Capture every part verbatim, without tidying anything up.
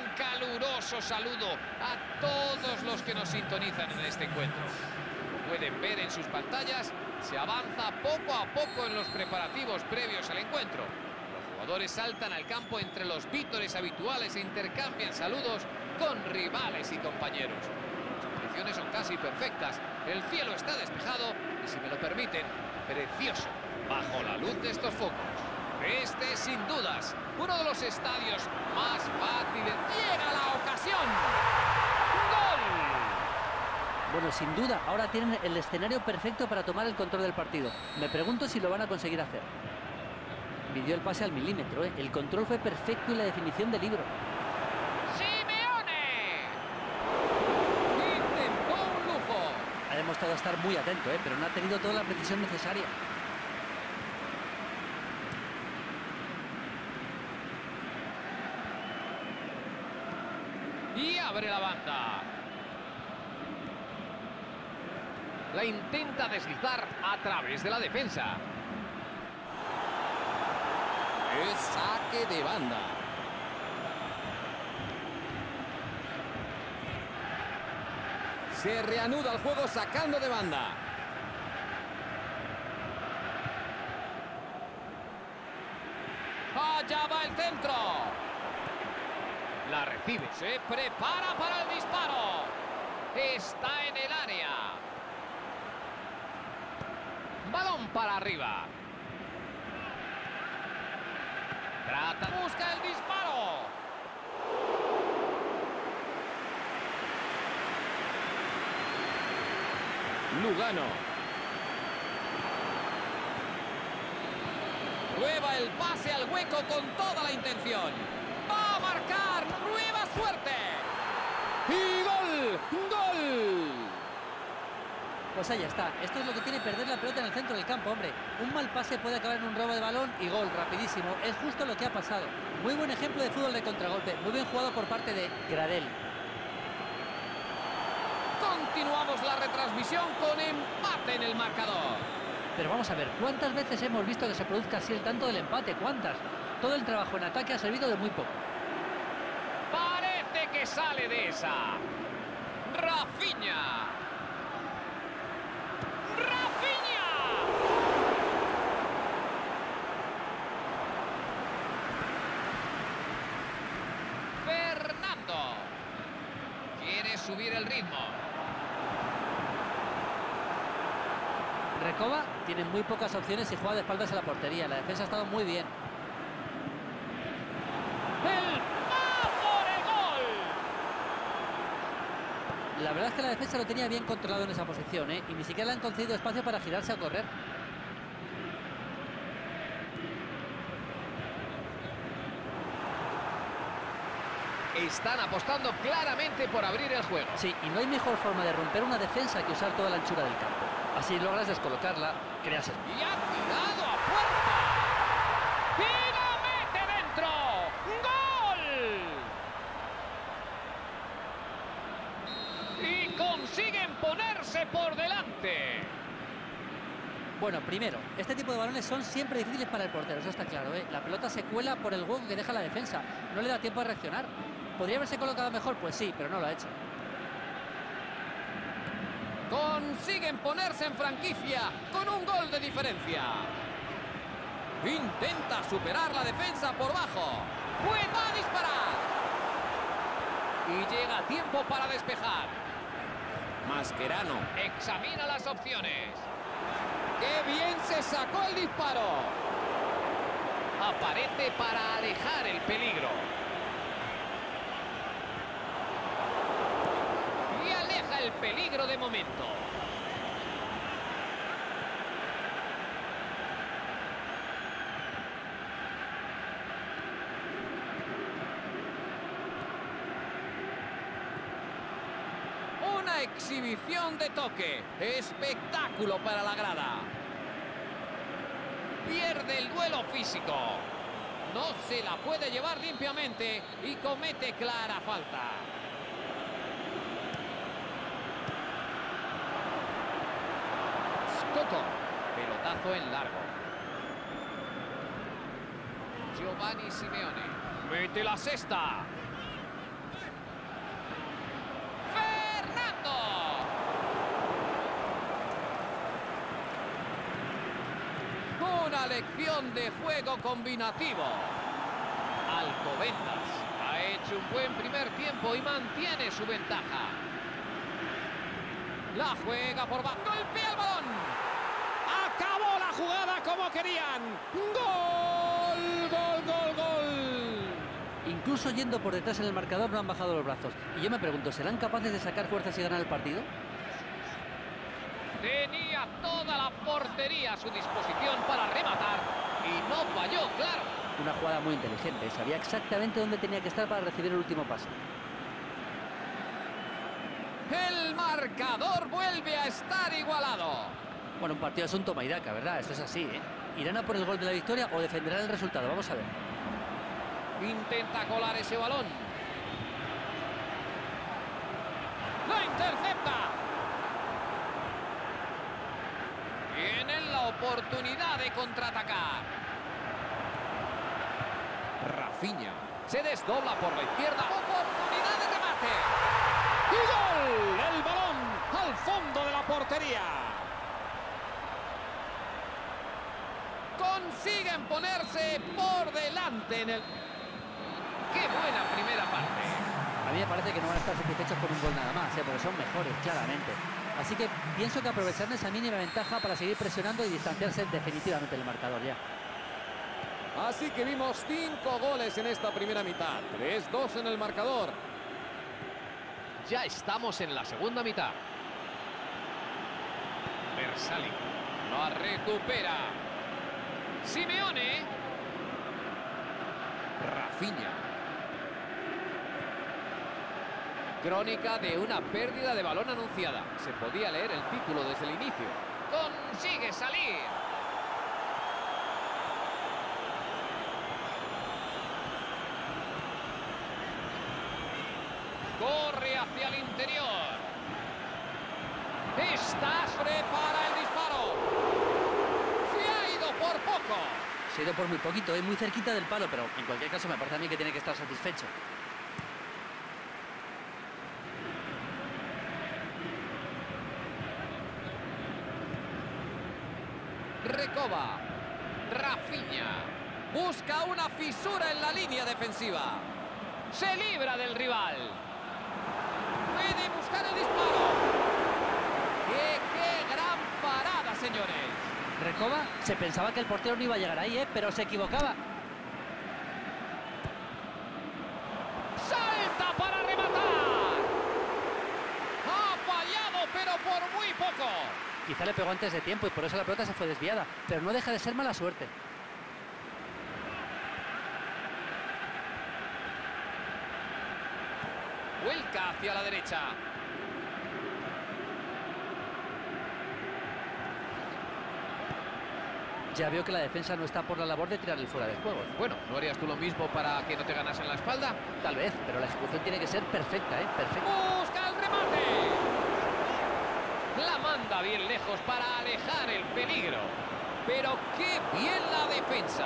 un caluroso saludo a todos los que nos sintonizan en este encuentro. Como pueden ver en sus pantallas, se avanza poco a poco en los preparativos previos al encuentro. Los jugadores saltan al campo entre los vítores habituales e intercambian saludos con rivales y compañeros. Las condiciones son casi perfectas, el cielo está despejado y, si me lo permiten, precioso bajo la luz de estos focos. Este es, sin dudas, uno de los estadios más fáciles. ¡Llega la ocasión! ¡Gol! Bueno, sin duda, ahora tienen el escenario perfecto para tomar el control del partido. Me pregunto si lo van a conseguir hacer. Midió el pase al milímetro, ¿eh? El control fue perfecto y la definición de libro. ¡Simeone! Intentó un lujo. Ha demostrado estar muy atento, ¿eh? Pero no ha tenido toda la precisión necesaria. Y abre la banda. La intenta deslizar a través de la defensa. Es saque de banda. Se reanuda el juego sacando de banda. Allá va el centro. La recibe. Se prepara para el disparo. Está en el área. Balón para arriba. Trata, busca el disparo. Lugano. Prueba el pase al hueco con toda la intención. Va a marcar. Nueva suerte. ¡Y gol! ¡Gol! Pues ahí está. Esto es lo que tiene perder la pelota en el centro del campo, hombre. Un mal pase puede acabar en un robo de balón y gol rapidísimo. Es justo lo que ha pasado. Muy buen ejemplo de fútbol de contragolpe. Muy bien jugado por parte de Gradel. Continuamos la retransmisión con empate en el marcador. Pero vamos a ver, ¿cuántas veces hemos visto que se produzca así el tanto del empate? ¿Cuántas? Todo el trabajo en ataque ha servido de muy poco. Parece que sale de esa. Rafinha. ¡Rafinha! Fernando. Quiere subir el ritmo. Recoba tiene muy pocas opciones y juega de espaldas a la portería. La defensa ha estado muy bien. ¡El va por el gol! La verdad es que la defensa lo tenía bien controlado en esa posición, ¿eh? Y ni siquiera le han concedido espacio para girarse a correr. Están apostando claramente por abrir el juego. Sí, y no hay mejor forma de romper una defensa que usar toda la anchura del campo. Así logras descolocarla, creas el... Y ha tirado a puerta. ¡Y la mete dentro! ¡Gol! Y consiguen ponerse por delante. Bueno, primero, este tipo de balones son siempre difíciles para el portero, eso está claro, ¿eh? La pelota se cuela por el hueco que deja la defensa. No le da tiempo a reaccionar. ¿Podría haberse colocado mejor? Pues sí, pero no lo ha hecho. Consiguen ponerse en franquicia con un gol de diferencia. Intenta superar la defensa por bajo. Pues va a disparar. Y llega a tiempo para despejar. Mascherano. Examina las opciones. ¡Qué bien se sacó el disparo! Aparece para alejar el peligro. Y aleja el peligro de momento. Una exhibición de toque. Espectáculo para la grada. Pierde el duelo físico. No se la puede llevar limpiamente y comete clara falta. Scotto. Pelotazo en largo. Giovanni Simeone. Mete la cesta. elección de juego combinativo. Alcobendas ha hecho un buen primer tiempo y mantiene su ventaja. La juega por bajo. ¡Golpea el balón! ¡Acabó la jugada como querían! ¡Gol! ¡Gol, gol, gol! Incluso yendo por detrás en el marcador no han bajado los brazos. Y yo me pregunto, ¿serán capaces de sacar fuerzas y ganar el partido? Tenía toda la portería a su disposición para rematar y no falló, claro. Una jugada muy inteligente, sabía exactamente dónde tenía que estar para recibir el último pase. El marcador vuelve a estar igualado. Bueno, un partido es un toma y daca, ¿verdad? Eso es así, ¿eh? ¿Irán a por el gol de la victoria o defenderán el resultado? Vamos a ver. Intenta colar ese balón. ¡Lo intercepta! Tienen la oportunidad de contraatacar. Rafinha se desdobla por la izquierda. Oportunidad de remate. ¡Y gol! El balón al fondo de la portería. Consiguen ponerse por delante en el... ¡Qué buena primera parte! A mí me parece que no van a estar satisfechos con un gol nada más, ¿eh? Porque son mejores, claramente. Así que pienso que aprovecharán esa mínima ventaja para seguir presionando y distanciarse definitivamente del marcador ya. Así que vimos cinco goles en esta primera mitad. tres dos en el marcador. Ya estamos en la segunda mitad. Versali la recupera. Simeone. Rafinha. Crónica de una pérdida de balón anunciada. Se podía leer el título desde el inicio. Consigue salir. Corre hacia el interior. Está, prepara el disparo. Se ha ido por poco. Se ha ido por muy poquito, es muy cerquita del palo, pero en cualquier caso me parece a mí que tiene que estar satisfecho. Recoba. Rafinha. Busca una fisura en la línea defensiva. Se libra del rival. Puede buscar el disparo. ¡Qué, qué gran parada, señores! Recoba, se pensaba que el portero no iba a llegar ahí, ¿eh? Pero se equivocaba. ¡Salta para rematar! Ha fallado, pero por muy poco. Quizá le pegó antes de tiempo y por eso la pelota se fue desviada. Pero no deja de ser mala suerte. Vuelca hacia la derecha. Ya veo que la defensa no está por la labor de tirar el fuera de juego. Bueno, ¿no harías tú lo mismo para que no te ganasen la espalda? Tal vez, pero la ejecución tiene que ser perfecta, ¿eh? Perfecta. ¡Busca el remate! La manda bien lejos para alejar el peligro. Pero qué bien la defensa.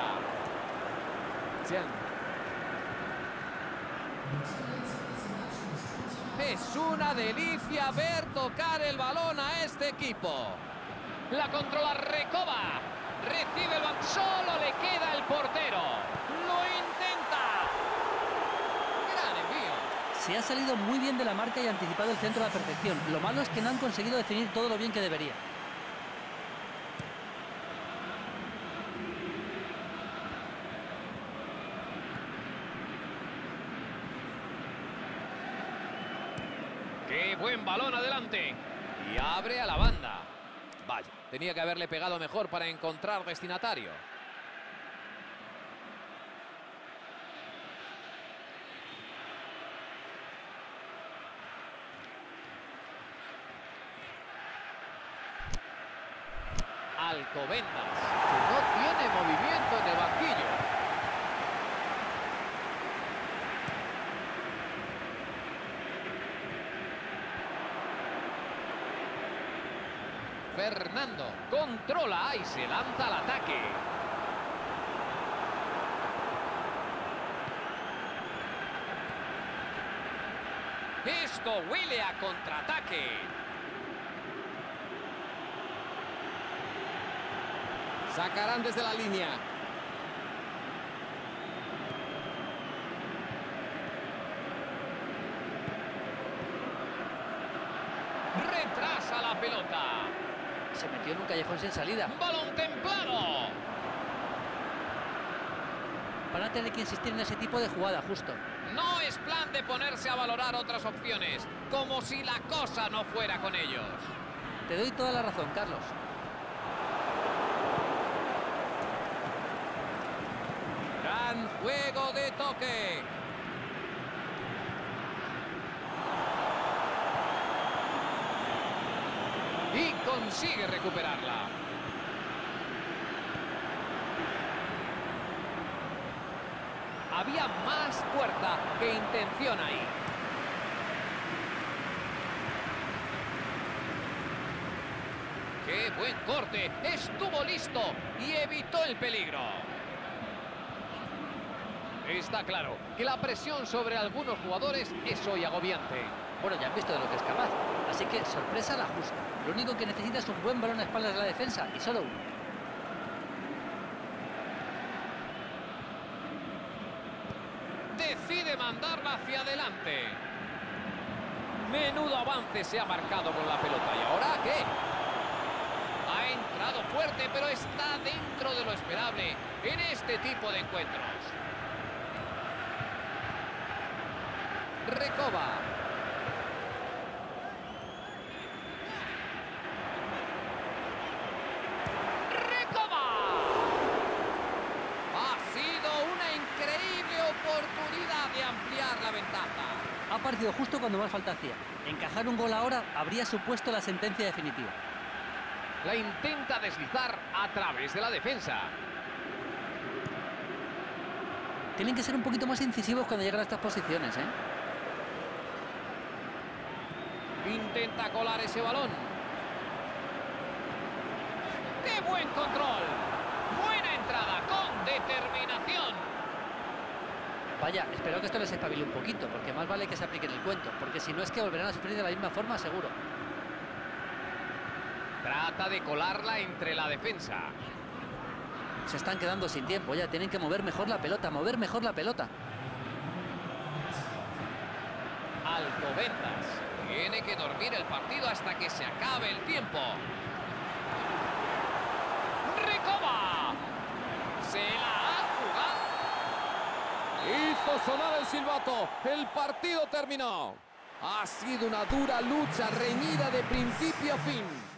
Es una delicia ver tocar el balón a este equipo. La controla Recoba. Recibe el balón. Solo le queda el portero. Lo intenta. Gran envío. Se ha salido muy bien de la marca y ha anticipado el centro a la perfección. Lo malo es que no han conseguido definir todo lo bien que debería. ¡Qué buen balón adelante! Y abre a la banda. Vaya, tenía que haberle pegado mejor para encontrar destinatario. Alcobendas, que no tiene movimiento en el banquillo. Fernando controla y se lanza al ataque. Esto huele a contraataque. Sacarán desde la línea. Retrasa la pelota. Se metió en un callejón sin salida. Balón templado. Van a tener que insistir en ese tipo de jugada, justo. No es plan de ponerse a valorar otras opciones, como si la cosa no fuera con ellos. Te doy toda la razón, Carlos. Gran juego de toque. Y consigue recuperarla. Había más fuerza que intención ahí. ¡Qué buen corte! Estuvo listo y evitó el peligro. Está claro que la presión sobre algunos jugadores es hoy agobiante. Bueno, ya han visto de lo que es capaz. Así que sorpresa la justa. Lo único que necesita es un buen balón a espaldas de la defensa y solo uno. Decide mandarla hacia adelante. Menudo avance se ha marcado con la pelota. ¿Y ahora qué? Ha entrado fuerte, pero está dentro de lo esperable en este tipo de encuentros. Recoba. ¡Recoba! Ha sido una increíble oportunidad de ampliar la ventaja. Ha aparecido justo cuando más falta hacía. Encajar un gol ahora habría supuesto la sentencia definitiva. La intenta deslizar a través de la defensa. Tienen que ser un poquito más incisivos cuando llegan a estas posiciones, ¿eh? Intenta colar ese balón. ¡Qué buen control! Buena entrada, con determinación. Vaya, espero que esto les espabile un poquito, porque más vale que se apliquen el cuento, porque si no es que volverán a sufrir de la misma forma, seguro. Trata de colarla entre la defensa. Se están quedando sin tiempo, ya tienen que mover mejor la pelota, mover mejor la pelota. Alcobendas tiene que dormir el partido hasta que se acabe el tiempo. ¡Recoba! Se la ha jugado. Hizo sonar el silbato. El partido terminó. Ha sido una dura lucha reñida de principio a fin.